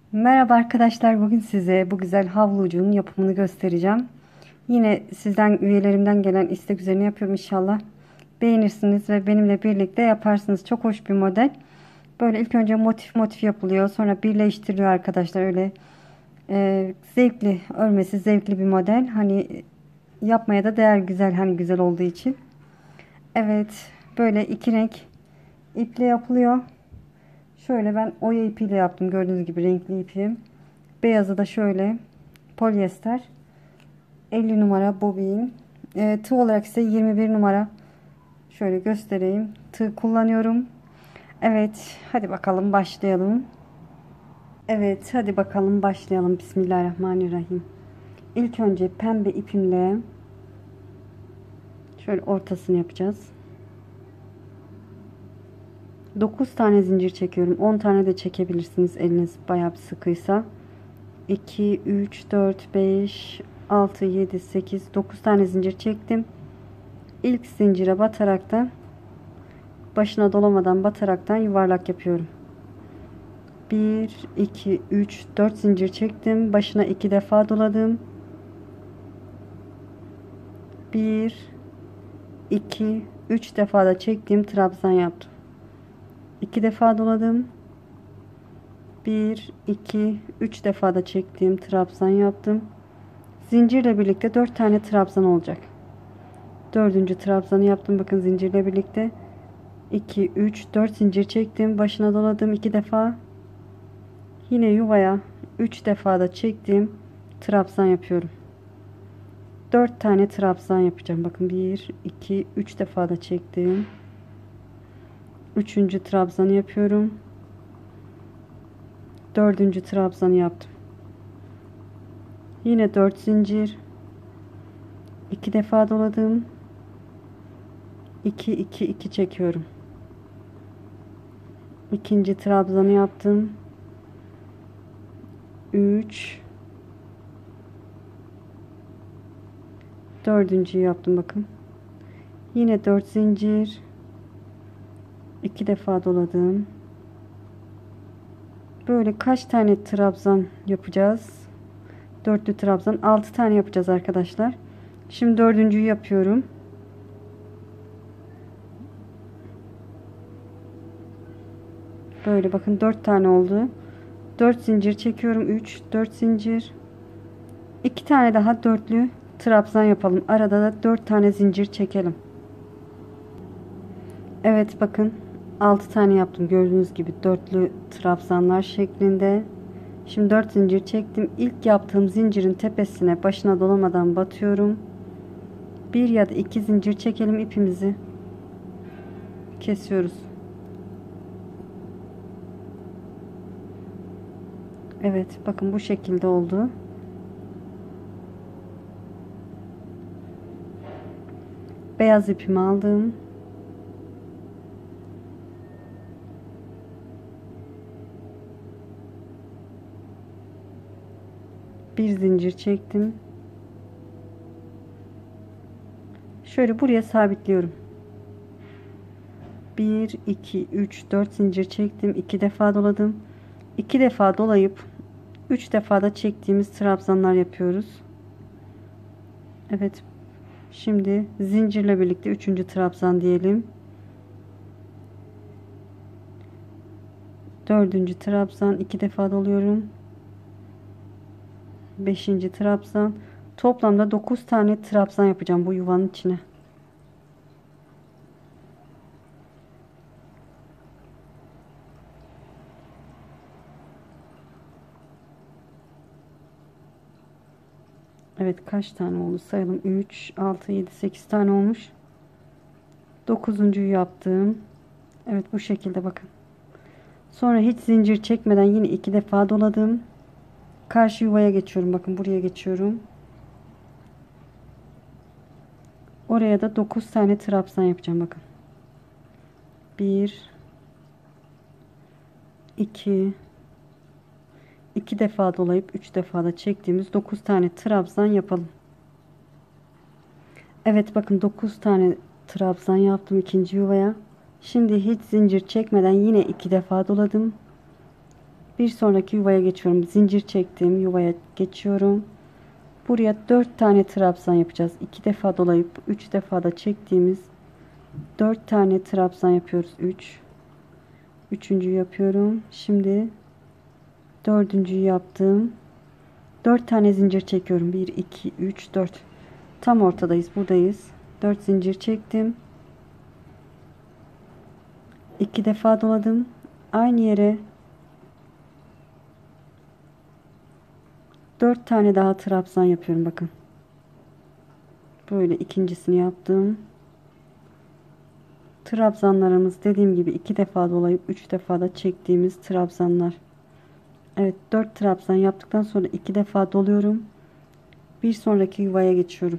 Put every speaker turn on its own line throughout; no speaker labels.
Merhaba arkadaşlar. Bugün size bu güzel havlucuğun yapımını göstereceğim. Yine sizden üyelerimden gelen istek üzerine yapıyorum inşallah. Beğenirsiniz ve benimle birlikte yaparsınız. Çok hoş bir model. Böyle ilk önce motif motif yapılıyor. Sonra birleştiriliyor arkadaşlar. Öyle zevkli, örmesi zevkli bir model. Hani yapmaya da değer, güzel, hani güzel olduğu için. Evet, böyle iki renk iple yapılıyor. Şöyle ben oya ipiyle yaptım. Gördüğünüz gibi renkli ipim. Beyazı da şöyle polyester 50 numara bobin. Tığ olarak ise 21 numara. Şöyle göstereyim. Tığ kullanıyorum. Evet, hadi bakalım başlayalım. Evet, hadi bakalım başlayalım. Bismillahirrahmanirrahim. İlk önce pembe ipimle şöyle ortasını yapacağız. 9 tane zincir çekiyorum. 10 tane de çekebilirsiniz eliniz bayağı bir sıkıysa. 2 3 4 5 6 7 8 9 tane zincir çektim. İlk zincire bataraktan, başına dolamadan bataraktan yuvarlak yapıyorum. 1 2 3 4 zincir çektim. Başına 2 defa doladım. 1 2 3 defa da çektim, trabzan yaptım. 2 defa doladım. 1 2 3 defa da çektim, trabzan yaptım. Zincirle birlikte 4 tane trabzan olacak. Dördüncü trabzanı yaptım. Bakın, zincirle birlikte 2 3 4 zincir çektim, başına doladım 2 defa. Yine yuvaya 3 defa da çektim, trabzan yapıyorum. 4 tane trabzan yapacağım. Bakın, 1 2 3 defa da çektim. Üçüncü trabzanı yapıyorum. Dördüncü trabzanı yaptım. Yine 4 zincir, 2 defa doladım. 2 2 2 çekiyorum. İkinci trabzanı yaptım. 3 dördüncüyü yaptım. Bakın, yine 4 zincir, 2 defa doladım. Böyle kaç tane trabzan yapacağız? Dörtlü trabzan 6 tane yapacağız arkadaşlar. Şimdi dördüncüyü yapıyorum. Böyle bakın, 4 tane oldu. 4 zincir çekiyorum. 3 4 zincir, 2 tane daha dörtlü trabzan yapalım. Arada da 4 tane zincir çekelim. Evet, bakın, 6 tane yaptım. Gördüğünüz gibi dörtlü trabzanlar şeklinde. Şimdi 4 zincir çektim. İlk yaptığım zincirin tepesine, başına dolamadan batıyorum. 1 ya da 2 zincir çekelim, ipimizi kesiyoruz. Evet, bakın, bu şekilde oldu. Beyaz ipimi aldım. Bir zincir çektim. Şöyle buraya sabitliyorum. 1 2 3 4 zincir çektim. 2 defa doladım. 2 defa dolayıp 3 defa da çektiğimiz trabzanlar yapıyoruz. Evet, şimdi zincirle birlikte 3. trabzan diyelim. 4. trabzan, 2 defa doluyorum. 5. trabzan. Toplamda 9 tane trabzan yapacağım bu yuvanın içine. Evet, kaç tane oldu sayalım. 3 6 7 8 tane olmuş. 9'uncuyu yaptım. Evet, bu şekilde bakın. Sonra hiç zincir çekmeden yine 2 defa doladım. Karşı yuvaya geçiyorum. Bakın, buraya geçiyorum. Oraya da 9 tane trabzan yapacağım. Bakın, 1 2 2 defa dolayıp 3 defa da çektiğimiz 9 tane trabzan yapalım. Evet, bakın, 9 tane trabzan yaptım ikinci yuvaya. Şimdi hiç zincir çekmeden yine 2 defa doladım. Bir sonraki yuvaya geçiyorum. Zincir çektim. Yuvaya geçiyorum. Buraya 4 tane trabzan yapacağız. 2 defa dolayıp 3 defa da çektiğimiz 4 tane trabzan yapıyoruz. 3. Üçüncüyü yapıyorum. Şimdi dördüncüyü yaptım. 4 tane zincir çekiyorum. 1, 2, 3, 4. Tam ortadayız. Buradayız. 4 zincir çektim. 2 defa doladım. Aynı yere 4 tane daha trabzan yapıyorum. Bakın. Böyle ikincisini yaptım. Trabzanlarımız dediğim gibi 2 defa dolayıp 3 defa da çektiğimiz trabzanlar. Evet, 4 trabzan yaptıktan sonra 2 defa doluyorum. Bir sonraki yuvaya geçiyorum.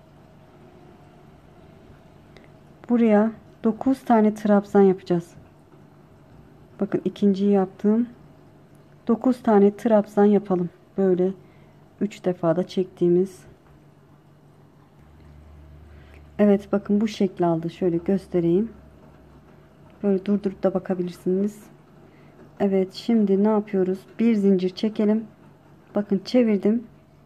Buraya 9 tane trabzan yapacağız. Bakın ikinciyi yaptım. 9 tane trabzan yapalım. Böyle 3 defa da çektiğimiz. Evet, bakın bu şekli aldı. Şöyle göstereyim. Böyle durdurup da bakabilirsiniz. Evet, şimdi ne yapıyoruz? Bir zincir çekelim. Bakın çevirdim.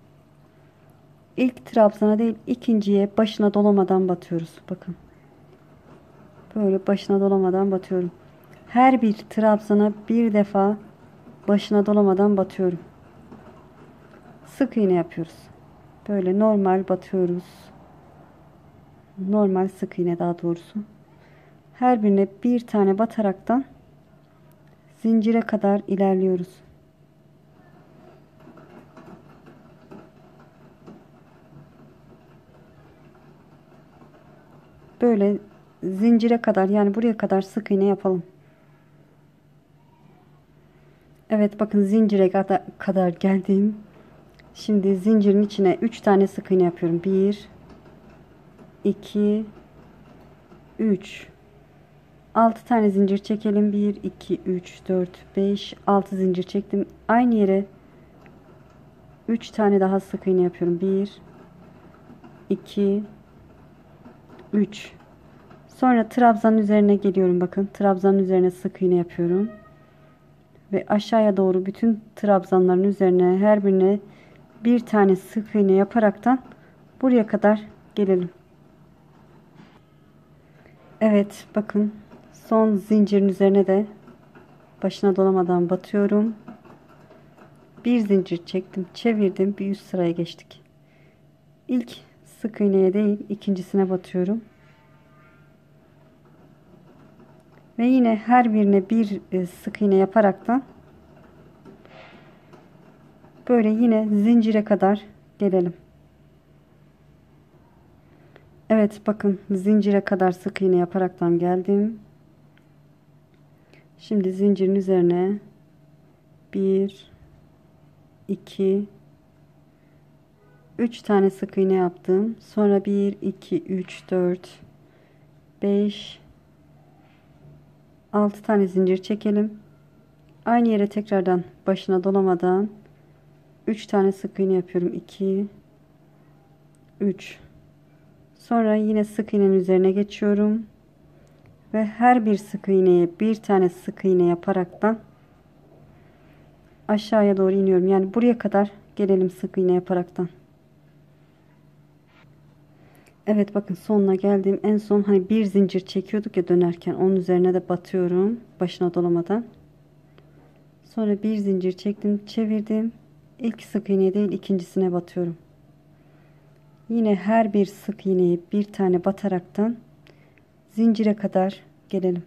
İlk trabzana değil, ikinciye başına dolamadan batıyoruz. Bakın. Böyle başına dolamadan batıyorum. Her bir trabzana bir defa başına dolamadan batıyorum. Sık iğne yapıyoruz. Böyle normal batıyoruz. Normal sık iğne daha doğrusu. Her birine bir tane bataraktan zincire kadar ilerliyoruz. Böyle zincire kadar, yani buraya kadar sık iğne yapalım. Evet, bakın zincire kadar geldim. Şimdi zincirin içine 3 tane sık iğne yapıyorum. 1, 2, 3. 6 tane zincir çekelim. 1, 2, 3, 4, 5, 6 zincir çektim. Aynı yere 3 tane daha sık iğne yapıyorum. 1, 2, 3. Sonra trabzanın üzerine geliyorum. Bakın trabzanın üzerine sık iğne yapıyorum. Ve aşağıya doğru bütün trabzanların üzerine her birine bir tane sık iğne yaparaktan buraya kadar gelelim. Evet, bakın son zincirin üzerine de başına dolamadan batıyorum. Bir zincir çektim, çevirdim, bir üst sıraya geçtik. İlk sık iğneye değil, ikincisine batıyorum. Ve yine her birine bir sık iğne yaparaktan böyle yine zincire kadar gelelim. Evet, bakın zincire kadar sık iğne yaparaktan geldim. Şimdi zincirin üzerine 1, 2, 3 tane sık iğne yaptım. Sonra 1, 2, 3, 4, 5, 6 tane zincir çekelim. Aynı yere tekrardan başına dolamadan 3 tane sık iğne yapıyorum. 2, 3. Sonra yine sık iğnenin üzerine geçiyorum. Ve her bir sık iğneye bir tane sık iğne yaparaktan aşağıya doğru iniyorum. Yani buraya kadar gelelim sık iğne yaparaktan. Evet, bakın sonuna geldim. En son hani bir zincir çekiyorduk ya dönerken, onun üzerine de batıyorum başına dolamadan. Sonra bir zincir çektim, çevirdim. İlk sık iğneye değil, ikincisine batıyorum. Yine her bir sık iğneye bir tane bataraktan zincire kadar gelelim.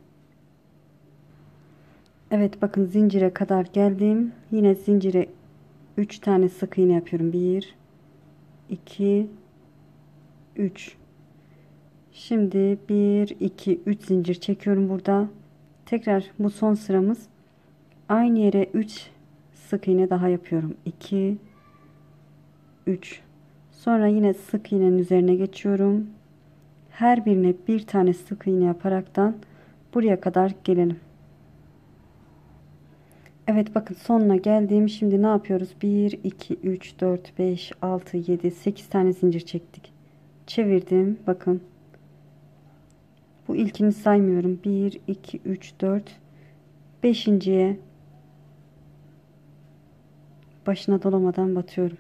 Evet, bakın zincire kadar geldim. Yine zincire 3 tane sık iğne yapıyorum. 1, 2, 3. Şimdi 1, 2, 3 zincir çekiyorum burada. Tekrar bu son sıramız. Aynı yere 3 sık iğne daha yapıyorum. 2, 3. Sonra yine sık iğnenin üzerine geçiyorum. Her birine bir tane sık iğne yaparaktan buraya kadar gelelim. Evet, bakın sonuna geldim. Şimdi ne yapıyoruz? 1, 2, 3, 4, 5, 6, 7, 8 tane zincir çektik. Çevirdim. Bakın. Bu ilkini saymıyorum. 1, 2, 3, 4. Beşinciye başına dolamadan batıyorum.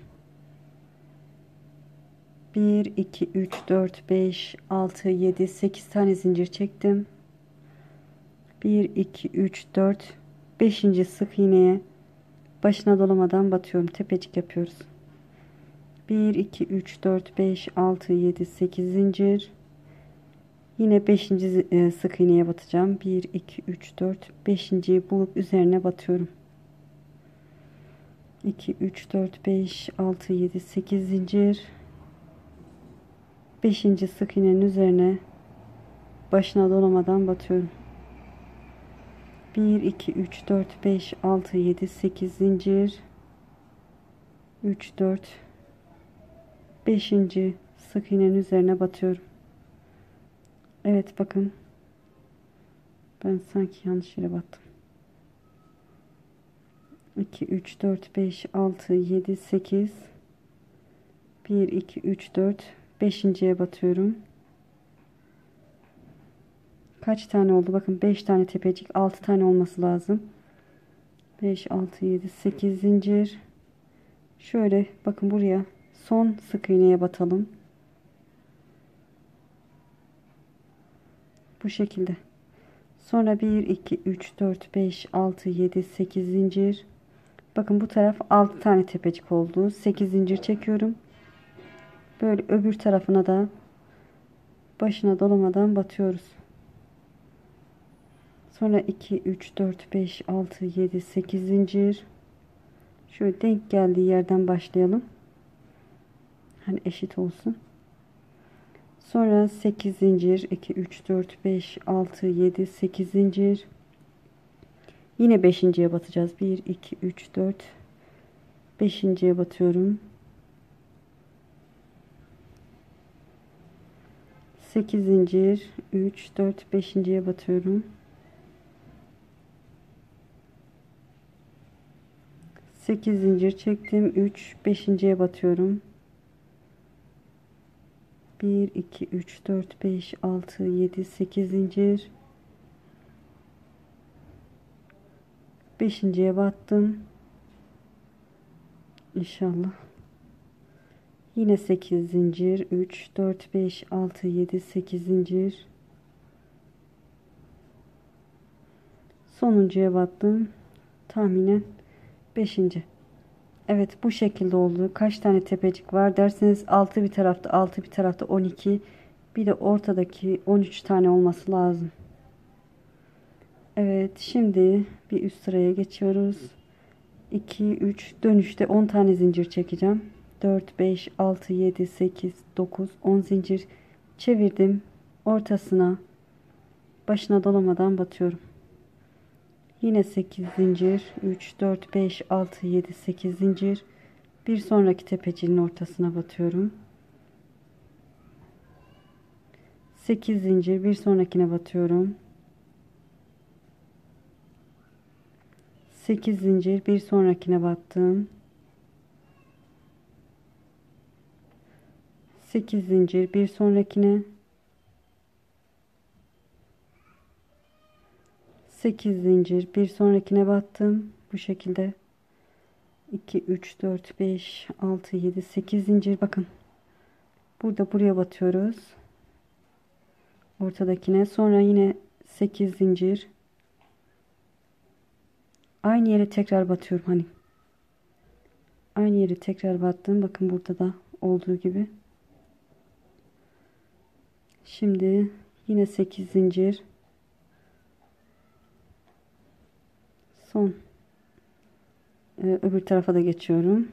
1 2 3 4 5 6 7 8 tane zincir çektim. 1 2 3 4 5. sık iğneye başına dolamadan batıyorum. Tepecik yapıyoruz. 1 2 3 4 5 6 7 8 zincir. Yine 5. sık iğneye batacağım. 1 2 3 4 5.'yi bulup üzerine batıyorum. 2 3 4 5 6 7 8 zincir. 5. sık iğnenin üzerine başına dolamadan batıyorum. 1 2 3 4 5 6 7 8 zincir. 3 4 5. sık iğnenin üzerine batıyorum. Evet, bakın ben sanki yanlış yere battım. 2 3 4 5 6 7 8 1 2 3 4 5.'ye batıyorum. Kaç tane oldu? Bakın 5 tane tepecik, 6 tane olması lazım. 5 6 7 8 zincir. Şöyle bakın, buraya son sık iğneye batalım. Bu şekilde. Sonra 1 2 3 4 5 6 7 8 zincir. Bakın bu taraf 6 tane tepecik oldu. 8 zincir çekiyorum. Böyle öbür tarafına da başına dolamadan batıyoruz. Sonra 2 3 4 5 6 7 8 zincir. Şöyle denk geldiği yerden başlayalım. Hani eşit olsun. Sonra 8 zincir, 2 3 4 5 6 7 8 zincir. Yine 5.'ye batacağız. 1 2 3 4 5.'ye batıyorum. 8 zincir, 3 4 5.'ye batıyorum. 8 zincir çektim, 3 5.'ye batıyorum. 1 2 3 4 5 6 7 8 zincir. 5.'ye battım. İnşallah. Yine 8 zincir, 3 4 5 6 7 8 zincir. Sonuncuya battım. Tahminen 5. Evet, bu şekilde oldu. Kaç tane tepecik var derseniz, 6 bir tarafta, 6 bir tarafta 12. Bir de ortadaki 13 tane olması lazım. Evet, şimdi bir üst sıraya geçiyoruz. 2 3 dönüşte 10 tane zincir çekeceğim. 4 5 6 7 8 9 10 zincir çevirdim. Ortasına, başına dolamadan batıyorum. Yine 8 zincir, 3 4 5 6 7 8 zincir. Bir sonraki tepecinin ortasına batıyorum. 8 zincir, bir sonrakine batıyorum. 8 zincir, bir sonrakine battım. 8 zincir, bir sonrakine. 8 zincir, bir sonrakine battım. Bu şekilde 2 3 4 5 6 7 8 zincir. Bakın burada buraya batıyoruz, ortadakine. Sonra yine 8 zincir, aynı yere tekrar batıyorum. Hani aynı yere tekrar battım. Bakın burada da olduğu gibi. Şimdi yine 8 zincir, son öbür tarafa da geçiyorum.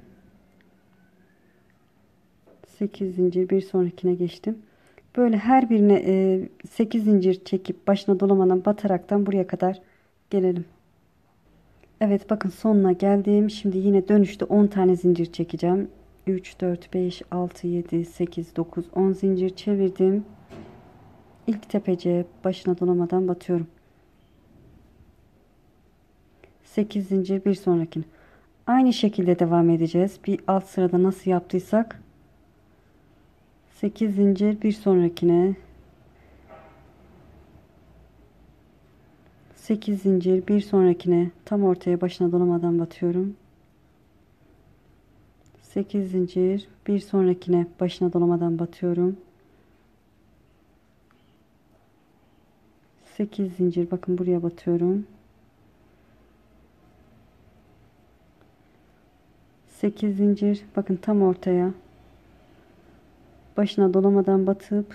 8 zincir, bir sonrakine geçtim. Böyle her birine 8 zincir çekip başına dolamadan bataraktan buraya kadar gelelim. Evet, bakın sonuna geldim. Şimdi yine dönüşte 10 tane zincir çekeceğim. 3 4 5 6 7 8 9 10 zincir çevirdim. İlk tepeciye başına dolamadan batıyorum. 8 zincir, bir sonrakine. Aynı şekilde devam edeceğiz. Bir alt sırada nasıl yaptıysak. 8 zincir, bir sonrakine. 8 zincir, bir sonrakine. Tam ortaya, başına dolamadan batıyorum. 8 zincir, bir sonrakine başına dolamadan batıyorum. 8 zincir, bakın buraya batıyorum. 8 zincir, bakın tam ortaya başına dolamadan batıp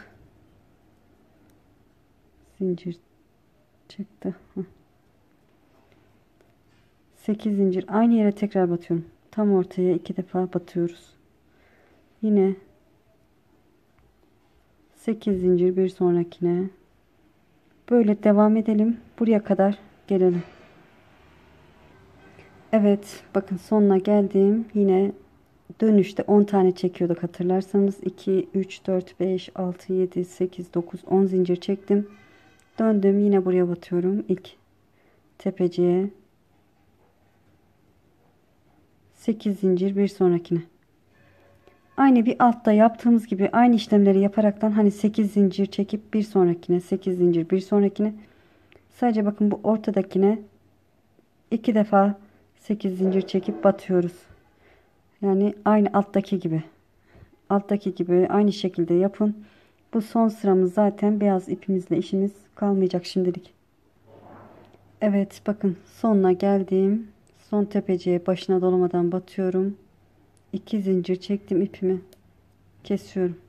zincir çıktı. 8 zincir, aynı yere tekrar batıyorum. Tam ortaya 2 defa batıyoruz. Yine 8 zincir, bir sonrakine. Böyle devam edelim. Buraya kadar gelelim. Evet, bakın sonuna geldim. Yine dönüşte 10 tane çekiyorduk hatırlarsanız. 2 3 4 5 6 7 8 9 10 zincir çektim. Döndüm, yine buraya batıyorum. İlk tepeciye 8 zincir, bir sonrakine. Aynı bir altta yaptığımız gibi aynı işlemleri yaparaktan, hani 8 zincir çekip bir sonrakine, 8 zincir bir sonrakine, sadece bakın bu ortadakine 2 defa 8 zincir çekip batıyoruz. Yani aynı alttaki gibi aynı şekilde yapın. Bu son sıramız, zaten beyaz ipimizle işimiz kalmayacak şimdilik. Evet, bakın sonuna geldim. Son tepeciye başına dolamadan batıyorum. 2 zincir çektim, ipimi kesiyorum.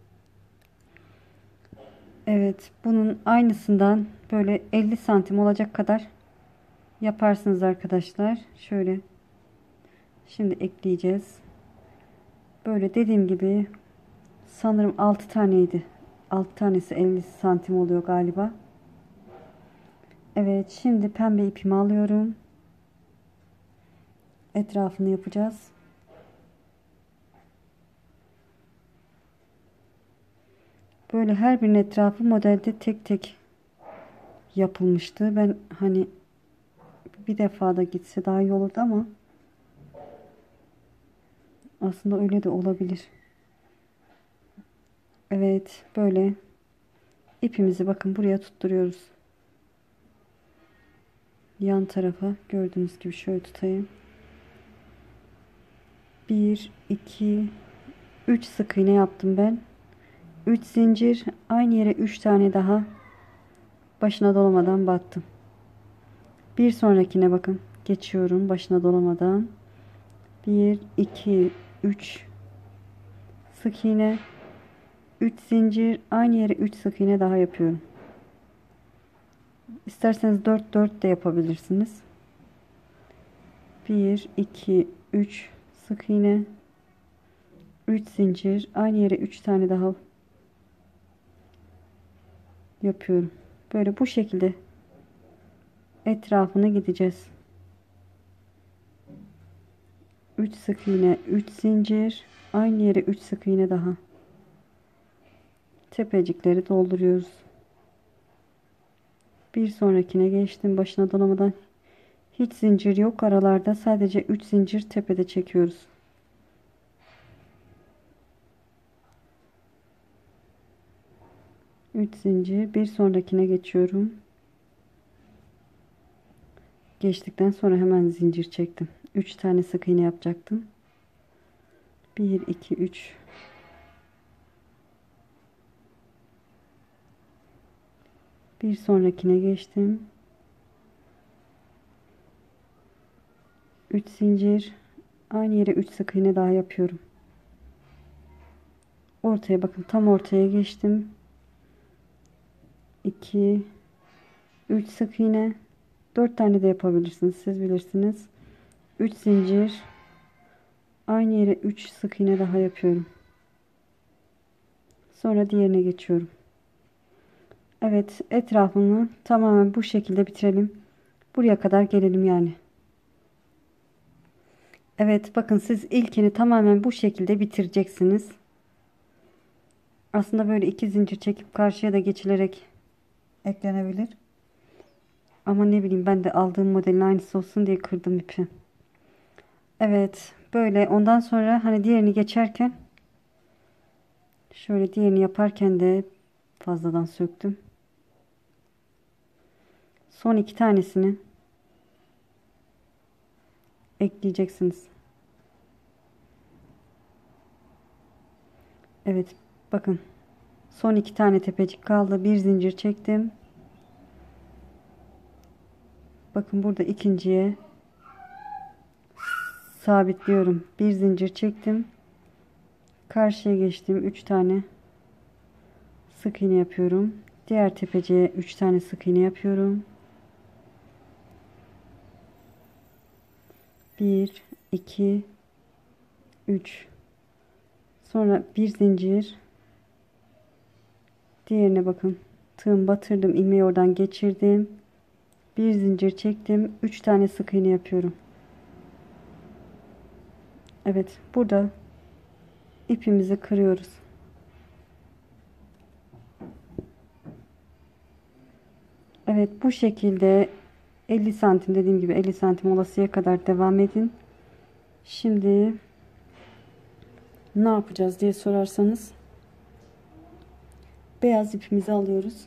Evet, bunun aynısından böyle 50 santim olacak kadar yaparsınız arkadaşlar. Şöyle şimdi ekleyeceğiz. Böyle dediğim gibi sanırım 6 taneydi. 6 tanesi 50 santim oluyor galiba. Evet, şimdi pembe ipimi alıyorum. Etrafını yapacağız. Böyle her birinin etrafı modelde tek tek yapılmıştı. Ben hani bir defa da gitse daha iyi olurdu ama aslında öyle de olabilir. Evet, böyle ipimizi bakın buraya tutturuyoruz. Yan tarafa gördüğünüz gibi şöyle tutayım. 1 2 3 sık iğne yaptım ben. 3 zincir, aynı yere 3 tane daha başına dolamadan battım. Bir sonrakine bakın geçiyorum başına dolamadan. 1 2 3 sık iğne, 3 zincir, aynı yere 3 sık iğne daha yapıyorum. İsterseniz 4 4 de yapabilirsiniz. 1 2 3 sık iğne, 3 zincir, aynı yere 3 tane daha yapıyorum. Böyle bu şekilde etrafını gideceğiz. 3 sık iğne, 3 zincir, aynı yere 3 sık iğne daha. Tepecikleri dolduruyoruz. Bir sonrakine geçtim başına dolamadan. Hiç zincir yok aralarda, sadece 3 zincir tepede çekiyoruz. Üç zincir, bir sonrakine geçiyorum. Geçtikten sonra hemen zincir çektim. 3 tane sık iğne yapacaktım. 1 2 3. Bir sonrakine geçtim. 3 zincir, aynı yere 3 sık iğne daha yapıyorum. Ortaya bakın, tam ortaya geçtim. 2 3 sık iğne, 4 tane de yapabilirsiniz, siz bilirsiniz. 3 zincir, aynı yere 3 sık iğne daha yapıyorum. Sonra diğerine geçiyorum. Evet, etrafını tamamen bu şekilde bitirelim. Buraya kadar gelelim yani. Evet, bakın siz ilkini tamamen bu şekilde bitireceksiniz. Aslında böyle 2 zincir çekip karşıya da geçilerek eklenebilir. Ama ne bileyim, ben de aldığım modelin aynısı olsun diye kırdım ipi. Evet, böyle ondan sonra hani diğerini geçerken şöyle diğerini yaparken de fazladan söktüm. Son 2 tanesini ekleyeceksiniz. Evet, bakın son iki tane tepecik kaldı. Bir zincir çektim. Bakın burada ikinciye sabitliyorum. Bir zincir çektim. Karşıya geçtim. 3 tane sık iğne yapıyorum. Diğer tepeciye 3 tane sık iğne yapıyorum. 1 2 3. Sonra bir zincir. Diğerine bakın. Tığım batırdım. İlmeği oradan geçirdim. Bir zincir çektim. 3 tane sık iğne yapıyorum. Evet, burada ipimizi kırıyoruz. Evet, bu şekilde 50 santim, dediğim gibi 50 santim olasıya kadar devam edin. Şimdi ne yapacağız diye sorarsanız, beyaz ipimizi alıyoruz.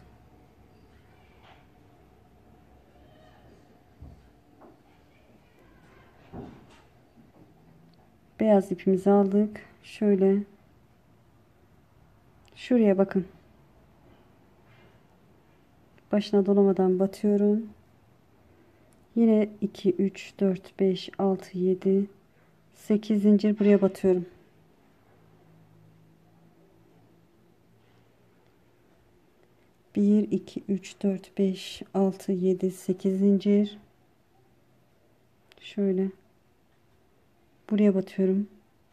Beyaz ipimizi aldık. Şöyle şuraya bakın. Başına dolamadan batıyorum. Yine 2 3 4 5 6 7 8 zincir buraya batıyorum. Bir 2 3 4 5 6 7 8 zincir. Şöyle buraya batıyorum.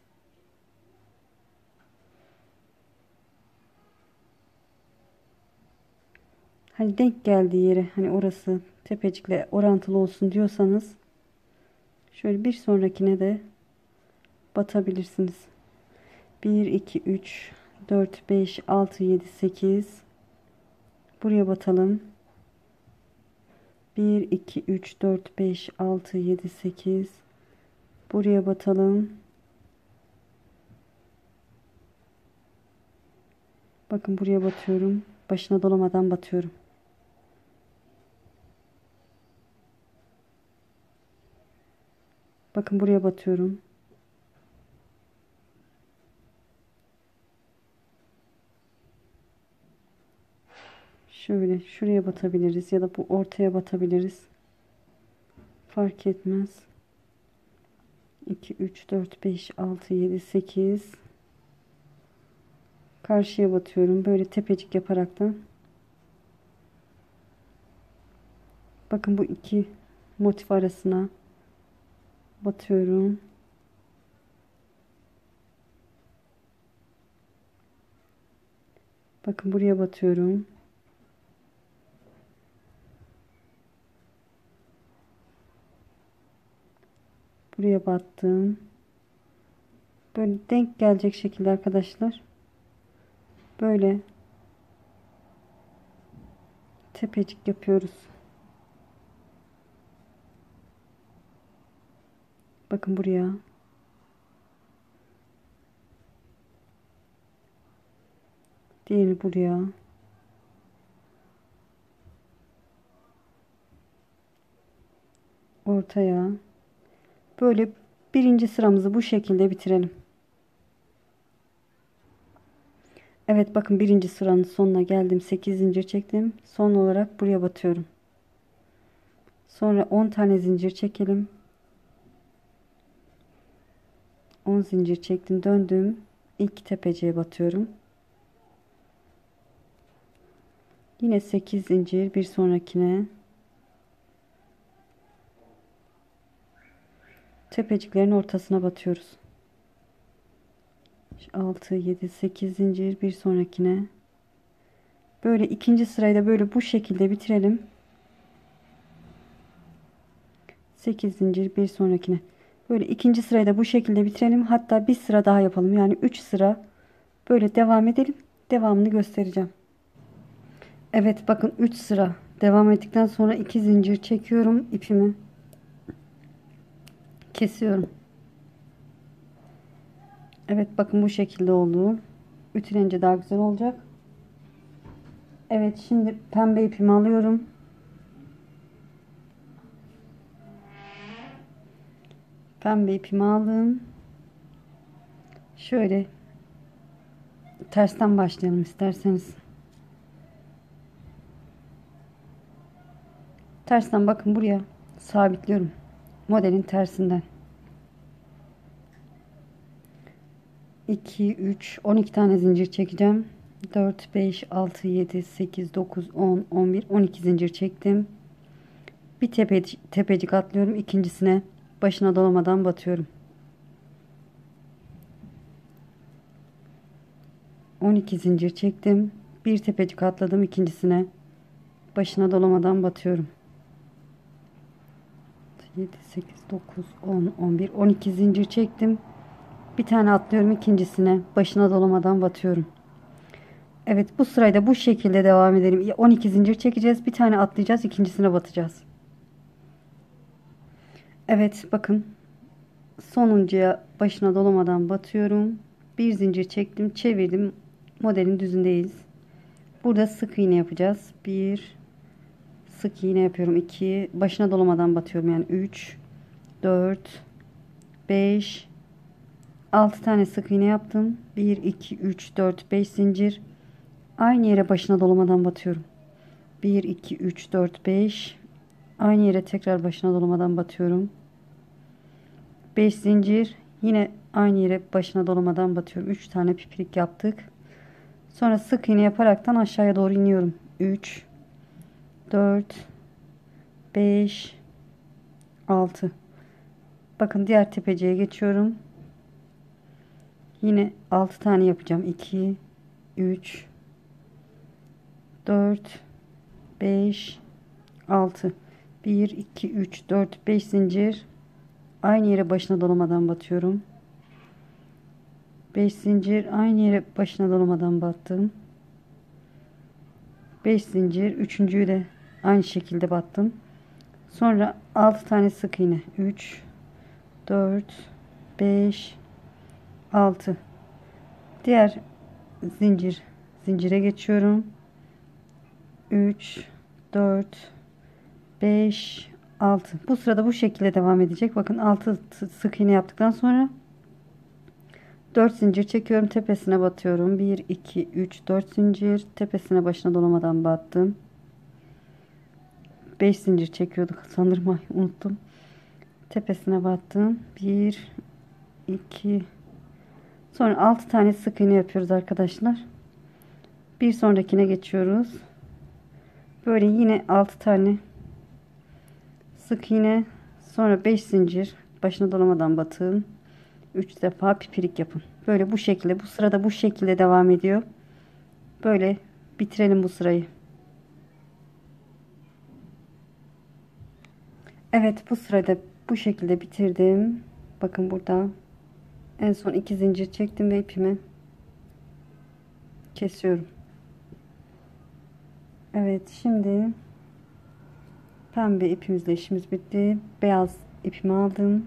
Hani denk geldiği yere, hani orası tepecikle orantılı olsun diyorsanız şöyle bir sonrakine de batabilirsiniz. 1 2 3 4 5 6 7 8 buraya batalım. 1 2 3 4 5 6 7 8 buraya batalım. Bakın buraya batıyorum. Başına dolamadan batıyorum. Bakın buraya batıyorum. Şöyle şuraya batabiliriz ya da bu ortaya batabiliriz. Fark etmez. 2 3 4 5 6 7 8 karşıya batıyorum. Böyle tepecik yaparaktan. Bakın bu iki motif arasına batıyorum. Bakın buraya batıyorum. Buraya battım. Böyle denk gelecek şekilde arkadaşlar. Böyle tepecik yapıyoruz. Bakın buraya. Diğeri buraya. Ortaya. Böyle birinci sıramızı bu şekilde bitirelim. Evet, bakın birinci sıranın sonuna geldim. 8 zincir çektim. Son olarak buraya batıyorum. Sonra 10 tane zincir çekelim. 10 zincir çektim. Döndüm. İlk tepeciye batıyorum. Yine 8 zincir bir sonrakine. Tepeciklerin ortasına batıyoruz. 6 7 8 zincir bir sonrakine. Böyle ikinci sırayı da böyle bu şekilde bitirelim. 8 zincir bir sonrakine. Böyle ikinci sırayı da bu şekilde bitirelim. Hatta bir sıra daha yapalım. Yani 3 sıra böyle devam edelim. Devamını göstereceğim. Evet, bakın 3 sıra devam ettikten sonra 2 zincir çekiyorum, ipimi kesiyorum. Evet, bakın bu şekilde oldu. Ütülenince daha güzel olacak. Evet, şimdi pembe ipimi alıyorum. Pembe ipimi aldım. Şöyle Tersten başlayalım isterseniz. Tersten bakın buraya sabitliyorum. Modelin tersinden. 2, 3, 12 tane zincir çekeceğim. 4, 5, 6, 7, 8, 9, 10, 11, 12 zincir çektim. Bir tepecik atlıyorum. İkincisine başına dolamadan batıyorum. 12 zincir çektim. Bir tepecik atladım. İkincisine başına dolamadan batıyorum. 7, 8, 9, 10, 11, 12 zincir çektim. Bir tane atlıyorum. İkincisine başına dolamadan batıyorum. Evet, bu sırayı da bu şekilde devam edelim. 12 zincir çekeceğiz. Bir tane atlayacağız. İkincisine batacağız. Evet, bakın. Sonuncuya başına dolamadan batıyorum. Bir zincir çektim. Çevirdim. Modelin düzündeyiz. Burada sık iğne yapacağız. 1, sık iğne yapıyorum. 2, başına dolamadan batıyorum. Yani 3, 4, 5, 6 tane sık iğne yaptım. 1, 2, 3, 4, 5 zincir. Aynı yere başına dolamadan batıyorum. 1, 2, 3, 4, 5. Aynı yere tekrar başına dolamadan batıyorum. 5 zincir. Yine aynı yere başına dolamadan batıyorum. 3 tane pipirik yaptık. Sonra sık iğne yaparaktan aşağıya doğru iniyorum. 3, 4, 5, 6. Bakın diğer tepeciye geçiyorum. Yine 6 tane yapacağım. 2, 3, 4, 5, 6. 1, 2, 3, 4, 5 zincir. Aynı yere başına dolamadan batıyorum. 5 zincir. Aynı yere başına dolamadan battım. 5 zincir. Üçüncüyü de aynı şekilde battım. Sonra 6 tane sık iğne. 3, 4, 5, 6. Diğer zincire geçiyorum. 3, 4, 5, 6. Bu sırada bu şekilde devam edecek. Bakın 6 sık iğne yaptıktan sonra 4 zincir çekiyorum. Tepesine batıyorum. 1, 2, 3, 4 zincir. Tepesine başına dolamadan battım. 5 zincir çekiyorduk. Sanırım unuttum. Tepesine battım. 1, 2. Sonra 6 tane sık iğne yapıyoruz arkadaşlar. Bir sonrakine geçiyoruz. Böyle yine 6 tane sık iğne, sonra 5 zincir, başına dolamadan batın. 3 defa pipirik yapın. Böyle bu şekilde, bu sırada bu şekilde devam ediyor. Böyle bitirelim bu sırayı. Evet, bu sırada bu şekilde bitirdim. Bakın burada en son 2 zincir çektim ve ipimi kesiyorum. Evet, şimdi pembe ipimizle işimiz bitti. Beyaz ipimi aldım.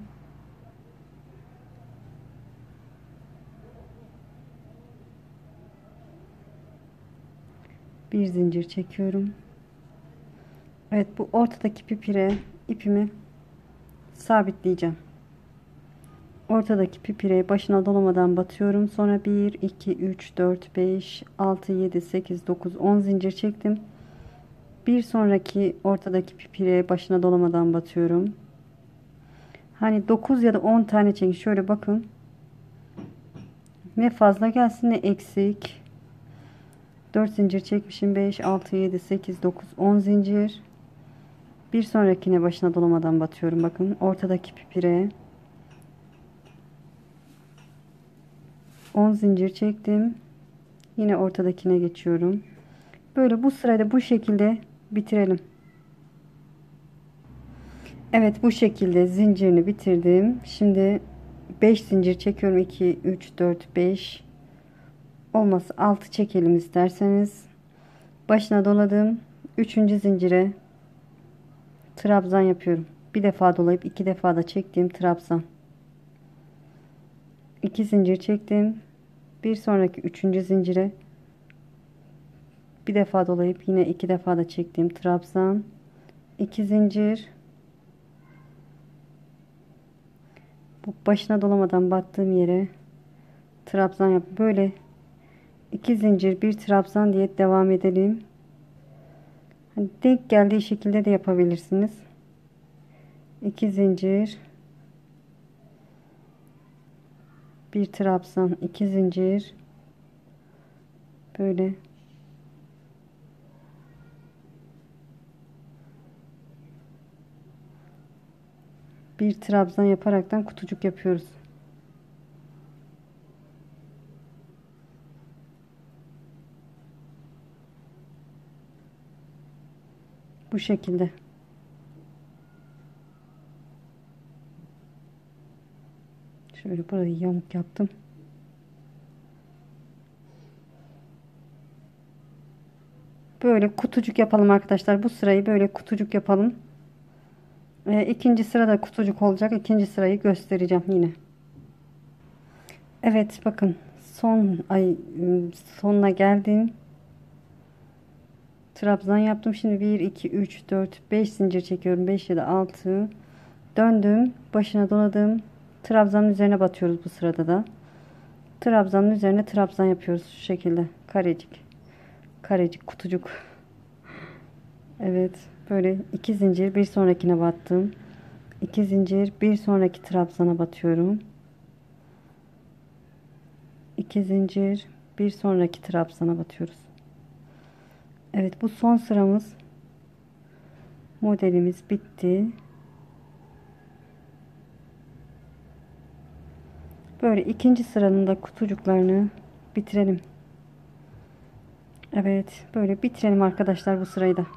Bir zincir çekiyorum. Evet, bu ortadaki pipire ipimi sabitleyeceğim. Ortadaki pipire başına dolamadan batıyorum. Sonra 1, 2, 3, 4, 5, 6, 7, 8, 9, 10 zincir çektim. Bir sonraki ortadaki pipire başına dolamadan batıyorum. Hani 9 ya da 10 tane çekin. Şöyle bakın. Ne fazla gelsin ne eksik. 4 zincir çekmişim. 5, 6, 7, 8, 9, 10 zincir. Bir sonrakine başına dolamadan batıyorum. Bakın ortadaki pipire 10 zincir çektim. Yine ortadakine geçiyorum. Böyle bu sırada bu şekilde bitirelim. Evet, bu şekilde zincirini bitirdim. Şimdi 5 zincir çekiyorum. 2, 3, 4, 5. Olmazsa 6 çekelim isterseniz. Başına doladım. 3. zincire trabzan yapıyorum. Bir defa dolayıp 2 defa da çektiğim trabzan. 2 zincir çektim. Bir sonraki 3. zincire bir defa dolayıp yine 2 defa da çektiğim trabzan. 2 zincir. Bu başına dolamadan battığım yere trabzan yap. Böyle 2 zincir, bir trabzan diye devam edelim. Hani denk geldiği şekilde de yapabilirsiniz. 2 zincir, bir trabzan, 2 zincir, böyle bir trabzan yaparaktan kutucuk yapıyoruz. Bu şekilde. Şöyle burayı yamuk yaptım. Böyle kutucuk yapalım arkadaşlar. Bu sırayı böyle kutucuk yapalım. İkinci sırada kutucuk olacak. İkinci sırayı göstereceğim yine. Evet bakın sonuna geldim. Trabzan yaptım. Şimdi 1 2 3 4 5 zincir çekiyorum. 5 ya da 6 döndüm. Başına doladım. Trabzanın üzerine batıyoruz bu sırada da. Trabzanın üzerine trabzan yapıyoruz şu şekilde. Karecik. Karecik kutucuk. Evet. Böyle 2 zincir bir sonrakine battım. 2 zincir bir sonraki trabzana batıyorum. 2 zincir bir sonraki trabzana batıyoruz. Evet bu son sıramız. Modelimiz bitti. Böyle ikinci sıranın da kutucuklarını bitirelim. Evet böyle bitirelim arkadaşlar bu sırayı da.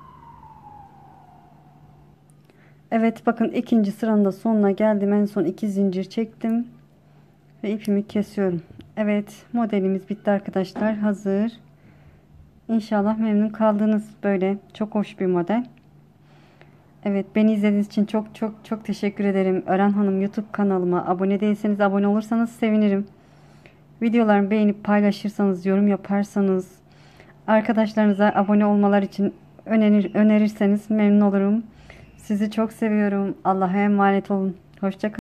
Evet bakın ikinci sıranın da sonuna geldim. En son 2 zincir çektim. Ve ipimi kesiyorum. Evet modelimiz bitti arkadaşlar. Hazır. İnşallah memnun kaldınız. Böyle çok hoş bir model. Evet beni izlediğiniz için çok çok çok teşekkür ederim. Ören Hanım YouTube kanalıma abone değilseniz abone olursanız sevinirim. Videolarımı beğenip paylaşırsanız, yorum yaparsanız, arkadaşlarınıza abone olmalar için önerirseniz memnun olurum. Sizi çok seviyorum. Allah'a emanet olun. Hoşça kalın.